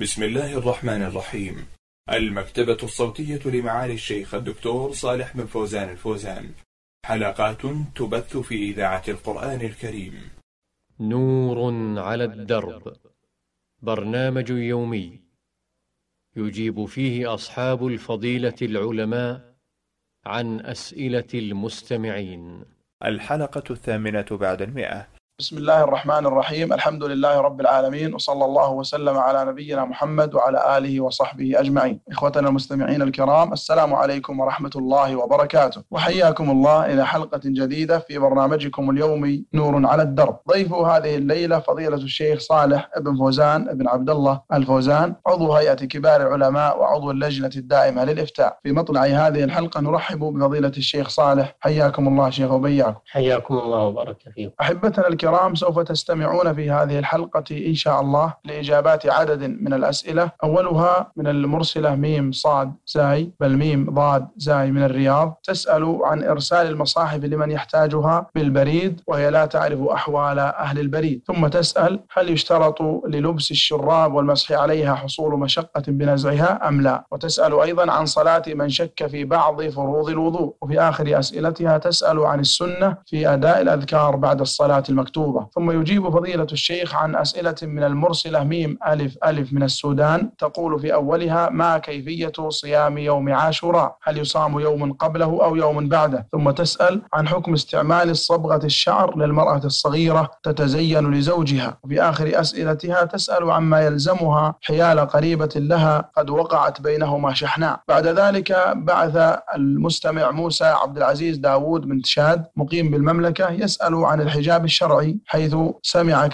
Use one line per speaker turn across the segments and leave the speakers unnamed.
بسم الله الرحمن الرحيم. المكتبة الصوتية لمعالي الشيخ الدكتور صالح بن فوزان الفوزان، حلقات تبث في إذاعة القرآن الكريم.
نور على الدرب، برنامج يومي يجيب فيه أصحاب الفضيلة العلماء عن أسئلة المستمعين.
الحلقة 8 بعد 100.
بسم الله الرحمن الرحيم. الحمد لله رب العالمين، وصلى الله وسلم على نبينا محمد وعلى آله وصحبه أجمعين. إخوتنا المستمعين الكرام، السلام عليكم ورحمة الله وبركاته، وحياكم الله إلى حلقة جديدة في برنامجكم اليومي نور على الدرب. ضيف هذه الليلة فضيلة الشيخ صالح بن فوزان بن عبد الله الفوزان، عضو هيئة كبار العلماء وعضو اللجنة الدائمة للإفتاء. في مطلع هذه الحلقة نرحب بفضيلة الشيخ صالح. حياكم الله شيخ وبياكم.
حياكم الله وبارك فيكم.
أحبتنا الكرام، سوف تستمعون في هذه الحلقة إن شاء الله لإجابات عدد من الأسئلة، أولها من المرسلة ميم صاد زاي بل ميم ضاد زاي من الرياض، تسأل عن إرسال المصاحف لمن يحتاجها بالبريد وهي لا تعرف أحوال أهل البريد. ثم تسأل: هل يشترط للبس الشراب والمسح عليها حصول مشقة بنزعها أم لا؟ وتسأل أيضا عن صلاة من شك في بعض فروض الوضوء. وفي آخر أسئلتها تسأل عن السنة في أداء الأذكار بعد الصلاة المكتوبة. ثم يجيب فضيلة الشيخ عن أسئلة من المرسلة ميم ألف ألف من السودان، تقول في أولها: ما كيفية صيام يوم عاشوراء؟ هل يصام يوم قبله أو يوم بعده؟ ثم تسأل عن حكم استعمال صبغة الشعر للمرأة الصغيرة تتزين لزوجها. وفي آخر أسئلتها تسأل عما يلزمها حيال قريبة لها قد وقعت بينهما شحناء. بعد ذلك بعث المستمع موسى عبد العزيز داود من تشاد مقيم بالمملكة يسأل عن الحجاب الشرعي، حيث سمع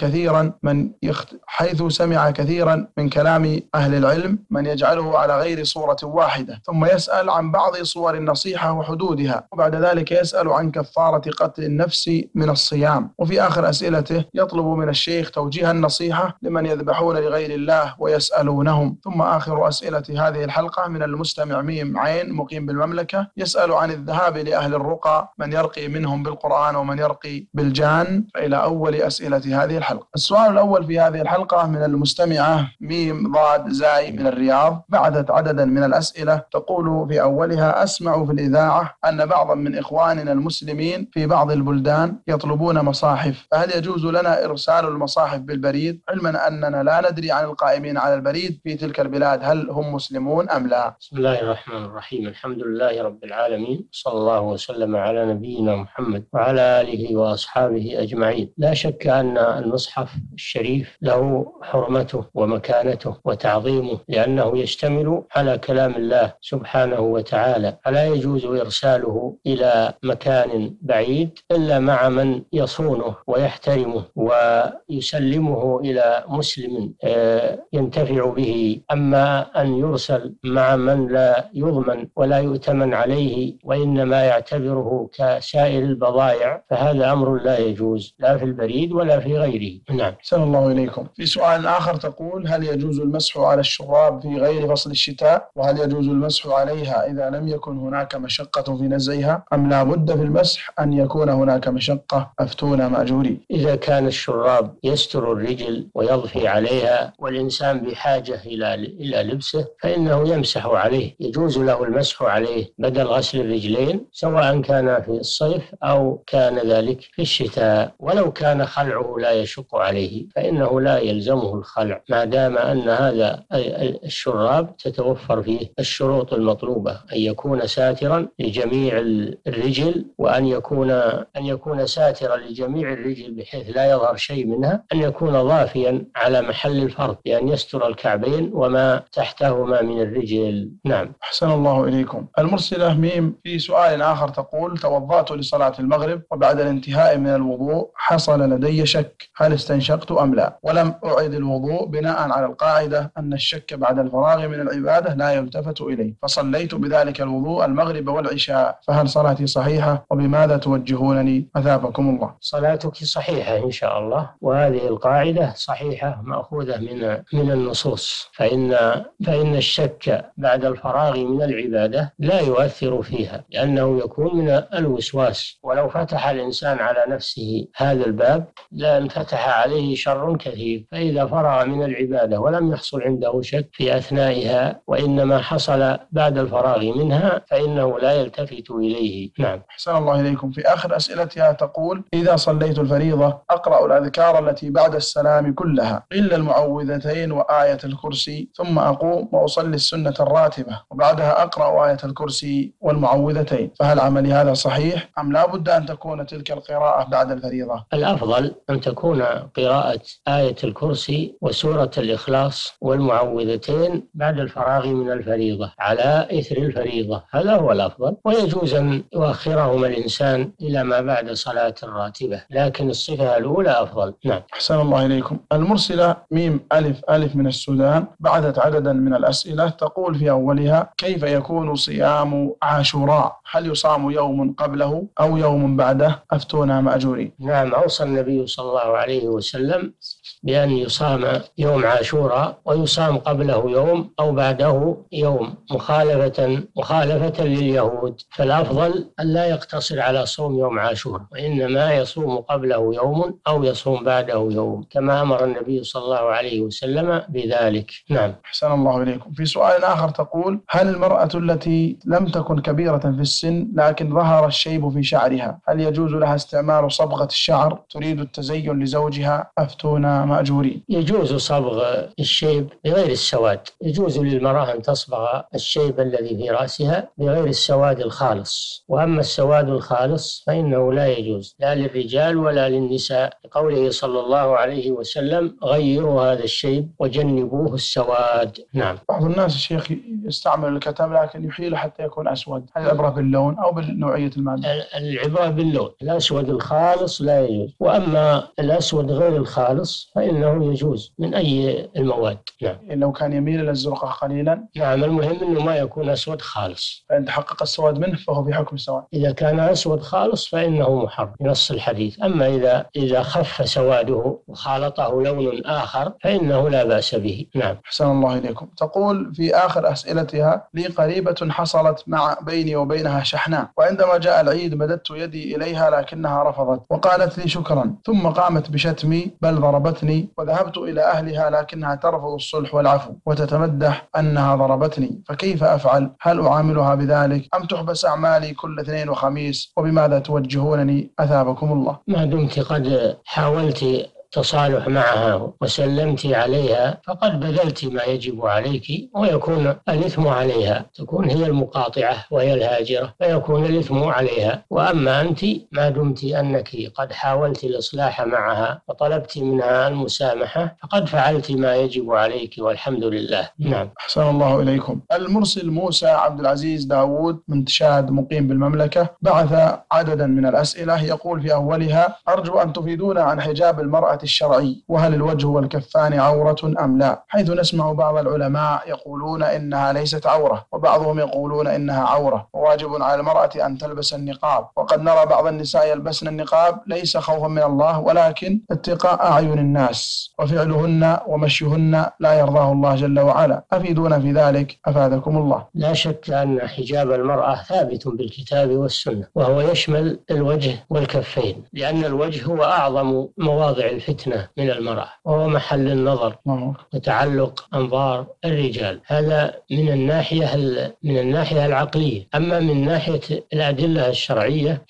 كثيرا من كلام أهل العلم من يجعله على غير صورة واحدة. ثم يسأل عن بعض صور النصيحة وحدودها. وبعد ذلك يسأل عن كفارة قتل النفس من الصيام. وفي آخر أسئلته يطلب من الشيخ توجيه النصيحة لمن يذبحون لغير الله ويسألونهم. ثم آخر أسئلة هذه الحلقة من المستمع ميم عين مقيم بالمملكة، يسأل عن الذهاب لأهل الرقى، من يرقي منهم بالقرآن ومن يرقي بالجان. فإلى أول أسئلة هذه الحلقة. السؤال الأول في هذه الحلقة من المستمعة ميم ضاد زاي من الرياض، بعثت عددا من الأسئلة، تقول في أولها: أسمع في الإذاعة أن بعضا من إخواننا المسلمين في بعض البلدان يطلبون مصاحف، فهل يجوز لنا إرسال المصاحف بالبريد، علما أننا لا ندري عن القائمين على البريد في تلك البلاد هل هم مسلمون أم لا؟
بسم الله الرحمن الرحيم. الحمد لله رب العالمين، صلى الله وسلم على نبينا محمد وعلى آله وأصحابه أجمعين. لا شك أن المصحف الشريف له حرمته ومكانته وتعظيمه، لأنه يشتمل على كلام الله سبحانه وتعالى، فلا يجوز إرساله إلى مكان بعيد إلا مع من يصونه ويحترمه ويسلمه إلى مسلم ينتفع به. أما أن يرسل مع من لا يضمن ولا يؤتمن عليه وإنما يعتبره كسائر البضائع، فهذا أمر لا يجوز لا في البريد ولا في غيره. نعم.
أحسن الله إليكم. في سؤال آخر تقول: هل يجوز المسح على الشراب في غير فصل الشتاء؟ وهل يجوز المسح عليها إذا لم يكن هناك مشقة في نزعها، أم لا بد في المسح أن يكون هناك مشقة؟ أفتونا مأجورين.
إذا كان الشراب يستر الرجل ويضفي عليها والإنسان بحاجة إلى لبسه فإنه يمسح عليه، يجوز له المسح عليه بدل غسل الرجلين، سواء كان في الصيف أو كان ذلك في الشتاء. ولو كان خلعه لا يشق عليه فإنه لا يلزمه الخلع، ما دام أن هذا الشراب تتوفر فيه الشروط المطلوبة: أن يكون ساترا لجميع الرجل، وأن يكون ساترا لجميع الرجل بحيث لا يظهر شيء منها، أن يكون ضافيا على محل الفرض بأن يستر الكعبين وما تحتهما من الرجل. نعم.
أحسن الله إليكم. المرسلة ميم في سؤال آخر تقول: توضأت لصلاة المغرب وبعد الانتهاء من الوضوء حصل لدي شك، هل استنشقت أم لا؟ ولم أعيد الوضوء بناء على القاعدة أن الشك بعد الفراغ من العبادة لا يلتفت إليه، فصليت بذلك الوضوء المغرب والعشاء، فهل صلاتي صحيحة؟ وبماذا توجهونني أثابكم الله؟
صلاتك صحيحة إن شاء الله، وهذه القاعدة صحيحة مأخوذة من النصوص، فإن الشك بعد الفراغ من العبادة لا يؤثر فيها، لأنه يكون من الوسواس. ولو فتح الإنسان على نفسه هذا الباب لانفتح عليه شر كثير. فإذا فرغ من العبادة ولم يحصل عنده شك في أثنائها وإنما حصل بعد الفراغ منها فإنه لا يلتفت إليه. نعم.
أحسن الله إليكم. في آخر أسئلتها تقول: إذا صليت الفريضة أقرأ الأذكار التي بعد السلام كلها إلا المعوذتين وآية الكرسي، ثم أقوم وأصلي السنة الراتبة وبعدها أقرأ آية الكرسي والمعوذتين، فهل عملي هذا صحيح أم لا بد أن تكون تلك القراءة بعد الفريضة؟
الأفضل أن تكون قراءة آية الكرسي وسورة الإخلاص والمعوذتين بعد الفراغ من الفريضة على إثر الفريضة، هذا هو الأفضل. ويجوز أن يؤخرهما الإنسان إلى ما بعد صلاة الراتبة، لكن الصفة الأولى أفضل. نعم.
أحسن الله إليكم. المرسلة ميم ألف ألف من السودان بعثت عددا من الأسئلة، تقول في أولها: كيف يكون صيام عاشوراء؟ هل يصام يوم قبله أو يوم بعده؟ أفتونا مأجورين.
نعم، أوصى النبي صلى الله عليه وسلم بأن يصام يوم عاشوراء ويصام قبله يوم أو بعده يوم مخالفة لليهود. فالأفضل أن لا يقتصر على صوم يوم عاشوراء، وإنما يصوم قبله يوم أو يصوم بعده يوم كما أمر النبي صلى الله عليه وسلم بذلك. نعم.
أحسن الله إليكم. في سؤال آخر تقول: هل المرأة التي لم تكن كبيرة في السن لكن ظهر الشيب في شعرها هل يجوز لها استعمال صبغة الشعر تريد التزين لزوجها؟ أفتونا مأجورين.
يجوز صبغ الشيب بغير السواد، يجوز للمرأة أن تصبغ الشيب الذي في رأسها بغير السواد الخالص، وأما السواد الخالص فإنه لا يجوز لا للرجال ولا للنساء، لقوله صلى الله عليه وسلم: غيروا هذا الشيب وجنبوه السواد. نعم.
بعض الناس الشيخ يستعمل الكتم لكن يحيله حتى يكون أسود، هل العبرة باللون أو بنوعية المادة؟
العبرة باللون، الأسود الخالص لا يجوز، وأما الأسود غير الخالص فإنه يجوز من أي المواد. نعم.
لو كان يميل إلى الزرقاء قليلا؟
نعم، المهم أنه ما يكون أسود خالص،
فإن تحقق السواد منه فهو في حكم السواد.
إذا كان أسود خالص فإنه محرم بنص الحديث، أما إذا خف سواده وخالطه لون آخر فإنه لا بأس به. نعم.
أحسن الله إليكم. تقول في آخر أسئلتها: لي قريبة حصلت بيني وبينها شحناء، وعندما جاء العيد مددت يدي إليها لكنها رفضت وقالت لي شكرا، ثم قامت بشتمي بل ضربتني، وذهبت إلى أهلها لكنها ترفض الصلح والعفو وتتمدح أنها ضربتني، فكيف أفعل؟ هل أعاملها بذلك أم تحبس أعمالي كل اثنين وخميس؟ وبماذا توجهونني أثابكم الله؟
ما دمت قد حاولت تصالح معها وسلمت عليها فقد بذلت ما يجب عليك، ويكون الإثم عليها، تكون هي المقاطعة وهي الهاجرة فيكون الإثم عليها. وأما أنت ما دمت أنك قد حاولت الإصلاح معها وطلبت منها المسامحة فقد فعلت ما يجب عليك والحمد لله. نعم.
أحسن الله إليكم. المرسل موسى عبد العزيز داود من تشاد مقيم بالمملكة بعث عددا من الأسئلة، يقول في أولها: أرجو أن تفيدونا عن حجاب المرأة الشرعي، وهل الوجه والكفان عورة أم لا؟ حيث نسمع بعض العلماء يقولون إنها ليست عورة، وبعضهم يقولون إنها عورة وواجب على المرأة أن تلبس النقاب، وقد نرى بعض النساء يلبسن النقاب ليس خوفا من الله ولكن اتقاء أعين الناس، وفعلهن ومشيهن لا يرضاه الله جل وعلا، أفيدونا في ذلك أفادكم الله.
لا شك أن حجاب المرأة ثابت بالكتاب والسنة، وهو يشمل الوجه والكفين، لأن الوجه هو أعظم مواضع الفتنة من المرأة، وهو محل النظر وتعلق أنظار الرجال. هذا من الناحية العقلية. أما من ناحية الأدلة الشرعية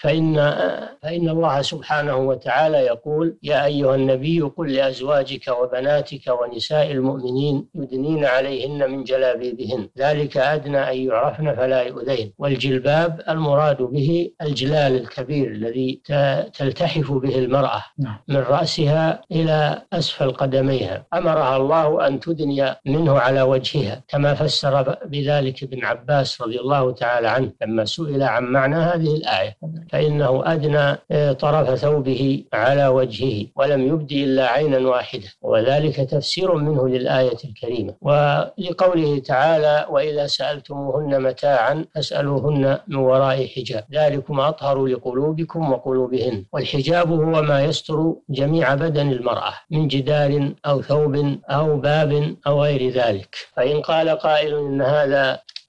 فإن الله سبحانه وتعالى يقول: يا أيها النبي قل لأزواجك وبناتك ونساء المؤمنين يدنين عليهن من جلابيبهن ذلك أدنى أن يعرفن فلا يؤذين. والجلباب المراد به الجلال الكبير الذي تلتحف به المرأة من رأسها إلى أسفل قدميها، أمرها الله أن تدني منه على وجهها، كما فسر بذلك ابن عباس رضي الله تعالى عنه لما سئل عن معنى هذه الآية، فإنه أدنى طرف ثوبه على وجهه ولم يبدي إلا عينا واحدة، وذلك تفسير منه للآية الكريمة. ولقوله تعالى: وإذا سألتموهن متاعا فاسألوهن من وراء حجاب ذلكم أطهر لقلوبكم وقلوبهن. والحجاب هو ما يستر جميع بدن المرأة من جدار أو ثوب أو باب أو غير ذلك. فإن قال قائل إن هذا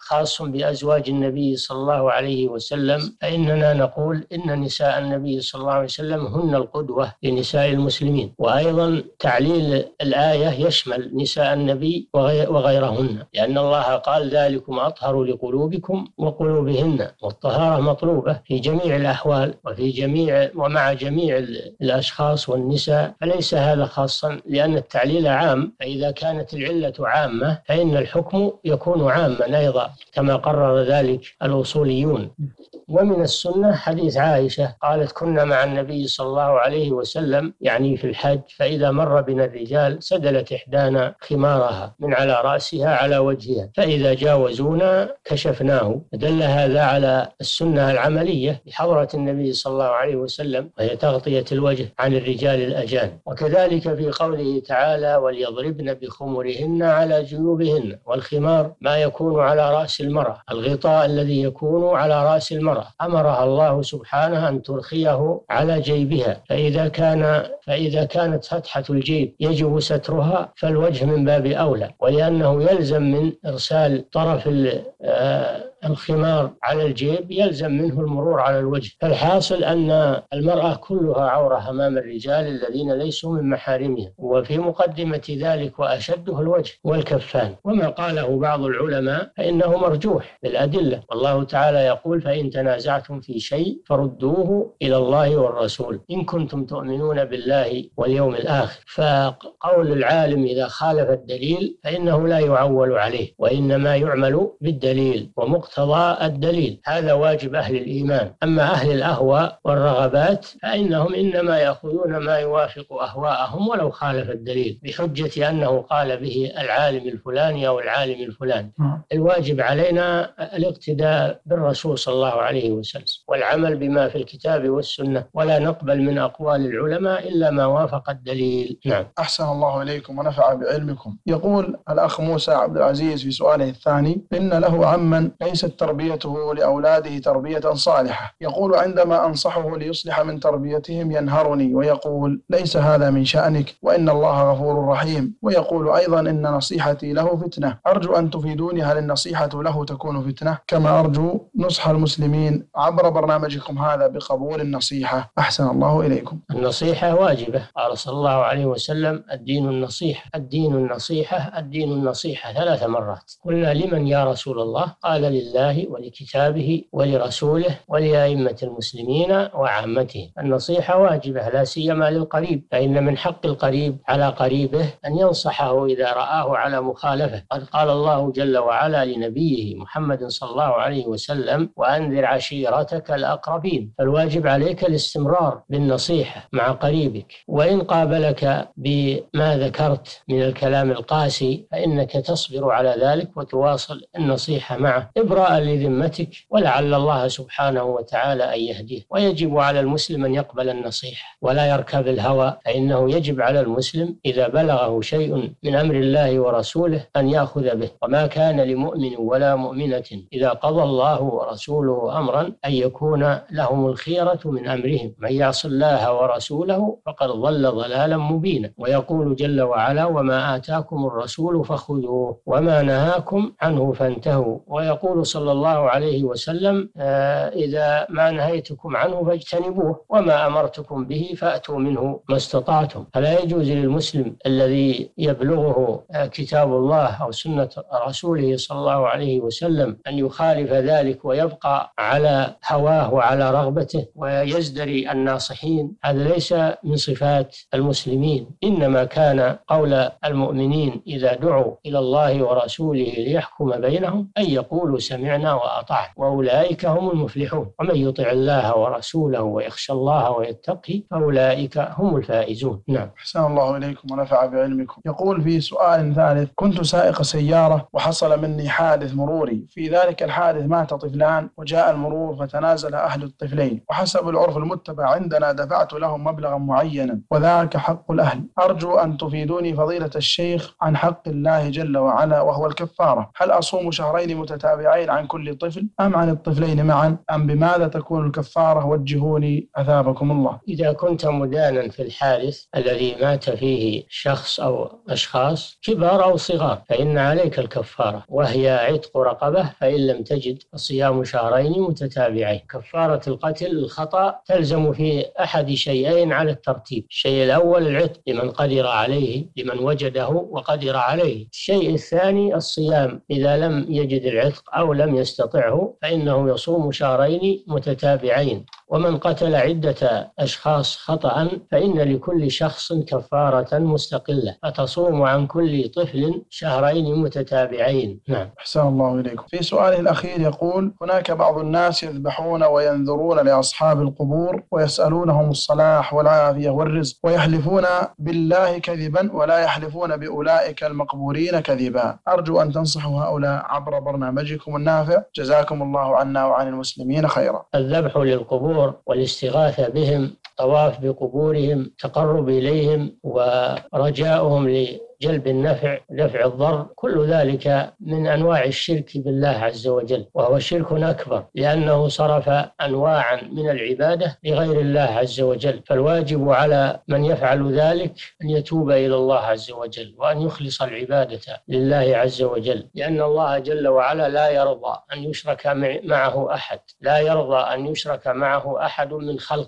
خاص بأزواج النبي صلى الله عليه وسلم، فإننا نقول إن نساء النبي صلى الله عليه وسلم هن القدوة لنساء المسلمين. وأيضا تعليل الآية يشمل نساء النبي وغيرهن، لأن الله قال ذلكم أطهر لقلوبكم وقلوبهن، والطهارة مطلوبة في جميع الأحوال ومع جميع الأشخاص والنساء، فليس هذا خاصا لأن التعليل عام، فإذا كانت العلة عامة فإن الحكم يكون عاما أيضا كما قرر ذلك الأصوليون. ومن السنة حديث عائشة قالت كنا مع النبي صلى الله عليه وسلم يعني في الحج، فإذا مر بنا الرجال سدلت إحدانا خمارها من على رأسها على وجهها، فإذا جاوزونا كشفناه. دل هذا على السنة العملية بحضرة النبي صلى الله عليه وسلم، وهي تغطية الوجه عن الرجال الأجانب. وكذلك في قوله تعالى وليضربن بخمرهن على جيوبهن، والخمار ما يكون على رأس المرأة، الغطاء الذي يكون على رأس المرأة أمرها الله سبحانه أن ترخيه على جيبها، فإذا كانت فتحة الجيب يجب سترها فالوجه من باب أولى، ولأنه يلزم من إرسال طرف الخمار على الجيب يلزم منه المرور على الوجه. فالحاصل أن المرأة كلها عورة أمام الرجال الذين ليسوا من محارمها، وفي مقدمة ذلك وأشده الوجه والكفان. وما قاله بعض العلماء فإنه مرجوح بالأدلة، والله تعالى يقول فإن تنازعتم في شيء فردوه إلى الله والرسول إن كنتم تؤمنون بالله واليوم الآخر. فقول العالم إذا خالف الدليل فإنه لا يعول عليه، وإنما يعمل بالدليل ومقتضى الدليل، هذا واجب أهل الإيمان. أما أهل الأهواء والرغبات فإنهم إنما يأخذون ما يوافق أهواءهم ولو خالف الدليل، بحجة أنه قال به العالم الفلاني أو العالم الفلاني. الواجب علينا الاقتداء بالرسول صلى الله عليه وسلم والعمل بما في الكتاب والسنة، ولا نقبل من أقوال العلماء إلا ما وافق الدليل. نعم.
أحسن الله إليكم ونفع بعلمكم. يقول الأخ موسى عبد العزيز في سؤاله الثاني إن له عما ليست تربيته لأولاده تربية صالحة، يقول عندما أنصحه ليصلح من تربيتهم ينهرني ويقول ليس هذا من شأنك وإن الله غفور رحيم، ويقول أيضا إن نصيحتي له فتنة، أرجو أن تفيدوني هل النصيحة له تكون فتنة؟ كما أرجو نصح المسلمين عبر برنامجكم هذا بقبول النصيحة. أحسن الله إليكم.
النصيحة واجبة، قال صلى الله عليه وسلم الدين النصيحة الدين النصيحة الدين النصيحة 3 مرات. قلنا لمن يا رسول الله؟ قال لله ولكتابه ولرسوله ولأئمة المسلمين وعامته. النصيحة واجبة لا سيما للقريب، فإن من حق القريب على قريبه أن ينصحه إذا رآه على مخالفة. قد قال الله جل وعلا لنبيه محمد صلى الله عليه وسلم وأنذر عشيرتك الأقربين. فالواجب عليك الاستمرار بالنصيحة مع قريبك، وإن قابلك بما ذكرت من الكلام القاسي فإنك تصبر على ذلك وتواصل النصيحة معه إبراء لذمتك، ولعل الله سبحانه وتعالى أن يهديه. ويجب على المسلم أن يقبل النصيحة ولا يركب الهوى، فإنه يجب على المسلم إذا بلغه شيء من أمر الله ورسوله أن يأخذ به. وما كان لمؤمن ولا مؤمنة إذا قضى الله ورسوله أمرا أن يكون لهم الخيرة من أمرهم، من يعص الله ورسوله فقد ضل ضلالا مبينا. ويقول جل وعلا وما آتاكم الرسول فخذوه وما نهاكم عنه فانتهوا. ويقول صلى الله عليه وسلم إذا ما نهيتكم عنه فاجتنبوه وما أمرتكم به فأتوا منه ما استطعتم. فلا يجوز للمسلم الذي يبلغه كتاب الله أو سنة رسوله صلى الله عليه وسلم أن يخالف ذلك ويبقى على هواه وعلى رغبته ويزدري الناصحين. هذا ليس من صفات المسلمين، إنما كان قول المؤمنين إذا دعوا إلى الله ورسوله ليحكم بينهم أن يقولوا سمعنا وأطعنا وأولئك هم المفلحون. ومن يطع الله ورسوله ويخشى الله ويتقي فأولئك هم الفائزون. نعم.
أحسن الله إليكم ونفع بعلمكم. يقول في سؤال ثالث كنت سائق سيارة وحصل مني حادث مروري، في ذلك الحادث مات طفلان وجاء المرور فتنازل أهل الطفلين، وحسب العرف المتبع عندنا دفعت لهم مبلغا معينا وذاك حق الأهل. أرجو أن تفيدوني فضيلة الشيخ عن حق الله جل وعلا وهو الكفارة، هل أصوم شهرين متتابعين الوالدين عن كل طفل أم عن الطفلين معا، أم بماذا تكون الكفارة؟ وجهوني أثابكم الله.
إذا كنت مدانا في الحادث الذي مات فيه شخص أو أشخاص كبار أو صغار فإن عليك الكفارة، وهي عتق رقبة، فإن لم تجد فصيام شهرين متتابعين. كفارة القتل الخطأ تلزم في أحد شيئين على الترتيب: الشيء الأول العتق لمن قدر عليه، لمن وجده وقدر عليه. الشيء الثاني الصيام إذا لم يجد العتق أو لم يستطعه فإنه يصوم شهرين متتابعين. ومن قتل عدة أشخاص خطأ فإن لكل شخص كفارة مستقلة، فتصوم عن كل طفل شهرين متتابعين. نعم.
أحسن الله إليكم. في سؤاله الأخير يقول: هناك بعض الناس يذبحون وينذرون لأصحاب القبور ويسألونهم الصلاح والعافية والرزق، ويحلفون بالله كذبا ولا يحلفون بأولئك المقبورين كذبا. أرجو أن تنصحوا هؤلاء عبر برنامجكم النافع، جزاكم الله عنا وعن المسلمين خيرا.
الذبح للقبور والاستغاثة بهم، طواف بقبورهم، تقرب إليهم ورجاؤهم لجلب النفع دفع الضر، كل ذلك من أنواع الشرك بالله عز وجل، وهو شرك أكبر لأنه صرف أنواعا من العبادة لغير الله عز وجل. فالواجب على من يفعل ذلك أن يتوب إلى الله عز وجل وأن يخلص العبادة لله عز وجل، لأن الله جل وعلا لا يرضى أن يشرك معه أحد، لا يرضى أن يشرك معه أحد من خلق،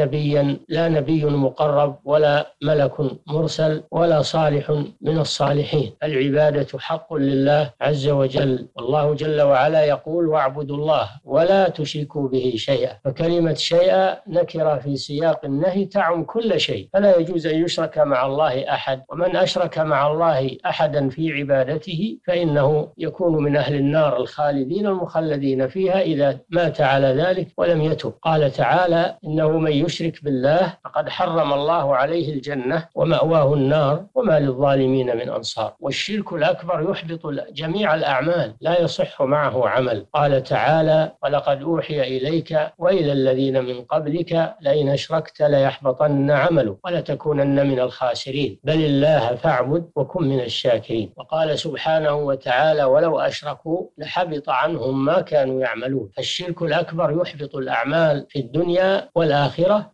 لا نبي مقرب ولا ملك مرسل ولا صالح من الصالحين. العبادة حق لله عز وجل، والله جل وعلا يقول: واعبدوا الله ولا تشركوا به شيئا. فكلمة شيئا نكرة في سياق النهي تعم كل شيء، فلا يجوز أن يشرك مع الله أحد، ومن أشرك مع الله أحدا في عبادته فإنه يكون من أهل النار الخالدين المخلدين فيها إذا مات على ذلك ولم يتب. قال تعالى: إنه من يشرك بالله فقد حرم الله عليه الجنة ومأواه النار وما للظالمين من أنصار. والشرك الأكبر يحبط جميع الأعمال، لا يصح معه عمل. قال تعالى: ولقد أوحي إليك وإلى الذين من قبلك لئن أشركت ليحبطن عملك ولتكونن من الخاسرين، بل الله فاعبد وكن من الشاكرين. وقال سبحانه وتعالى: ولو أشركوا لحبط عنهم ما كانوا يعملون. فالشرك الأكبر يحبط الأعمال في الدنيا والآخرة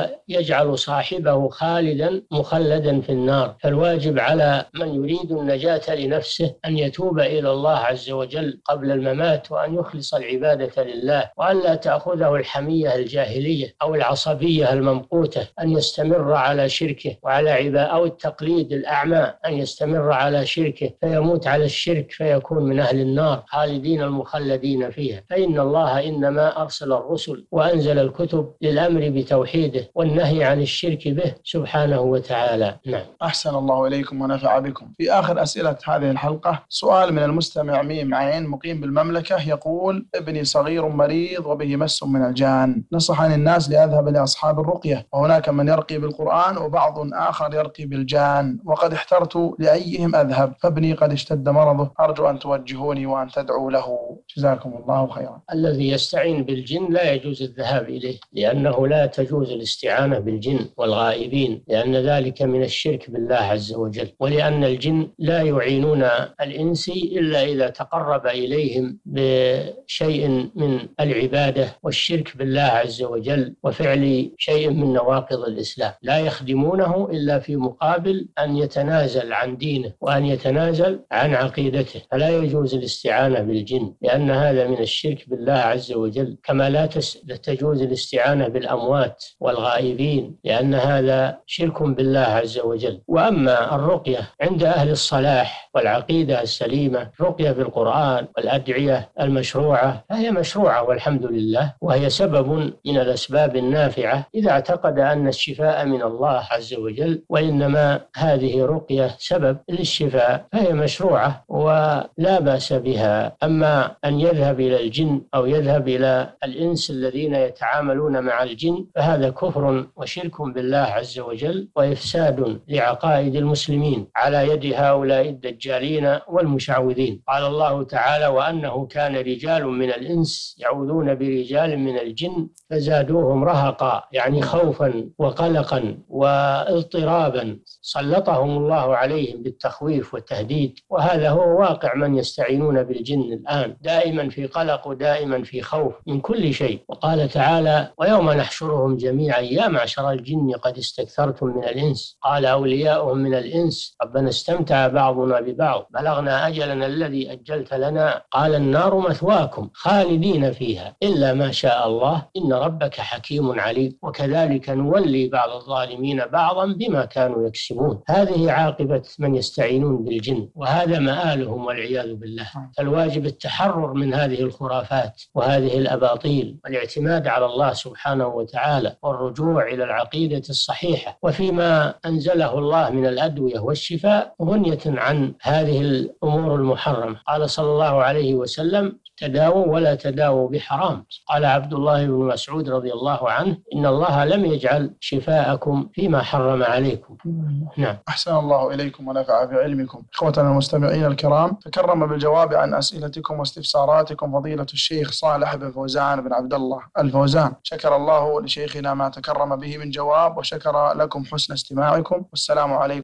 ويجعل صاحبه خالدا مخلدا في النار. فالواجب على من يريد النجاة لنفسه أن يتوب إلى الله عز وجل قبل الممات، وأن يخلص العبادة لله، وأن لا تأخذه الحمية الجاهلية أو العصبية الممقوتة أن يستمر على شركه وعلى أو التقليد الأعمى أن يستمر على شركه فيموت على الشرك فيكون من أهل النار خالدين المخلدين فيها. فإن الله إنما أرسل الرسل وأنزل الكتب للأمر بتوحيده والنهي عن الشرك به سبحانه وتعالى. نعم.
أحسن الله إليكم ونفع بكم. في آخر أسئلة هذه الحلقة سؤال من المستمع ميم عين مقيم بالمملكة يقول: ابني صغير مريض وبه مس من الجان، نصحني الناس لأذهب لأصحاب الرقية، وهناك من يرقي بالقرآن وبعض آخر يرقي بالجان، وقد احترت لأيهم أذهب، فابني قد اشتد مرضه، أرجو أن توجهوني وأن تدعوا له، جزاكم الله خيرا.
الذي يستعين بالجن لا يجوز الذهاب إليه، لأنه لا تجوز الاستعانة بالجن والغائبين، لأن ذلك من الشرك بالله عز وجل، ولأن الجن لا يعينون الإنسي إلا إذا تقرب إليهم بشيء من العبادة والشرك بالله عز وجل وفعل شيء من نواقض الإسلام، لا يخدمونه إلا في مقابل أن يتنازل عن دينه وأن يتنازل عن عقيدته. فلا يجوز الاستعانة بالجن لأن هذا من الشرك بالله عز وجل، كما لا تجوز الاستعانة بالأموات والغائبين لأن هذا شرك بالله عز وجل. وأما الرقية عند أهل الصلاح والعقيدة السليمة، رقية بالقرآن والأدعية المشروعة، فهي مشروعة والحمد لله، وهي سبب من الأسباب النافعة إذا اعتقد أن الشفاء من الله عز وجل، وإنما هذه رقية سبب للشفاء فهي مشروعة ولا بأس بها. أما أن يذهب إلى الجن أو يذهب إلى الإنس الذين يتعاملون مع الجن فهذا كفر وشرك بالله عز وجل وإفساد لعقائد المسلمين على يد هؤلاء الدجالين والمشعوذين. قال الله تعالى: وأنه كان رجال من الإنس يعوذون برجال من الجن فزادوهم رهقا، يعني خوفا وقلقا واضطرابا، سلطهم الله عليهم بالتخويف والتهديد. وهذا هو واقع من يستعينون بالجن الآن، دائما في قلق ودائما في خوف من كل شيء. وقال تعالى: ويوم نحشرهم جميعا يا معشر الجن قد استكثرتم من الإنس قال أولياؤهم من الإنس ربنا استمتع بعضنا ببعض بلغنا أجلنا الذي أجلت لنا قال النار مثواكم خالدين فيها إلا ما شاء الله إن ربك حكيم عليم وكذلك نولي بعض الظالمين بعضا بما كانوا يكسبون. هذه عاقبة من يستعينون بالجن، وهذا مآلهم والعياذ بالله. فالواجب التحرر من هذه الخرافات وهذه الأباطيل والاعتماد على الله سبحانه وتعالى والرجوع إلى العقيدة الصحيحة وفيما أنزله الله من الأدوية والشفاء غنية عن هذه الأمور المحرمة. قال صلى الله عليه وسلم: تداووا ولا تداووا بحرام. قال عبد الله بن مسعود رضي الله عنه: إن الله لم يجعل شفاءكم فيما حرم عليكم. نعم.
أحسن الله إليكم ونفع بعلمكم. إخوتنا المستمعين الكرام، تكرم بالجواب عن أسئلتكم واستفساراتكم فضيلة الشيخ صالح بن فوزان بن عبد الله الفوزان. شكر الله لشيخنا ما تكرم به من جواب، وشكر لكم حسن استماعكم، والسلام عليكم.